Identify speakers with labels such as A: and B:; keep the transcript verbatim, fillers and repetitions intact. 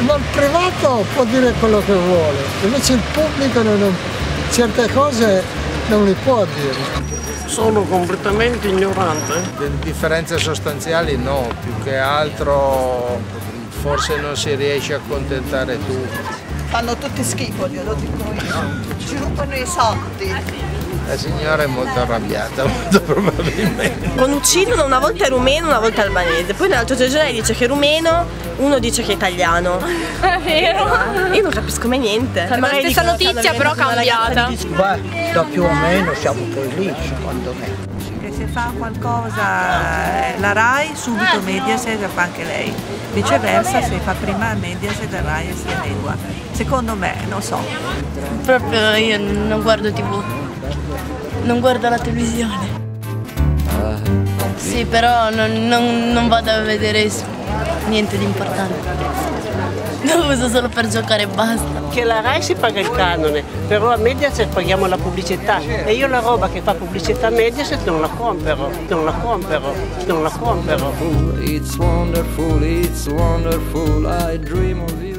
A: Ma il privato può dire quello che vuole, invece il pubblico non, certe cose non li può dire.
B: Sono completamente ignorante.
C: Differenze sostanziali no, più che altro forse non si riesce a accontentare tutti.
D: Fanno tutti schifo, glielo dico io. Ci rubano i soldi.
C: La signora è molto arrabbiata, molto probabilmente.
E: Non uccidono, una volta è rumeno, una volta è albanese. Poi nell'altro giornale dice che è rumeno, uno dice che è italiano.
F: È vero?
E: Io non capisco mai niente.
F: È la stessa notizia però cambiata.
G: Beh, da più o meno siamo poi lì, secondo me.
H: Che se fa qualcosa la Rai, subito Mediaset la fa anche lei. Viceversa, se fa prima Mediaset, la Rai si adegua. Secondo me, non so.
F: Proprio io non guardo tivù. Non guardo la televisione. Sì, però non, non, non vado a vedere niente di importante. Lo uso solo per giocare e basta.
B: Che la Rai si paga il canone, però a Mediaset paghiamo la pubblicità e io la roba che fa pubblicità a Mediaset non la compro, non la compro, non la compro.
I: It's wonderful, it's wonderful, I dream of you.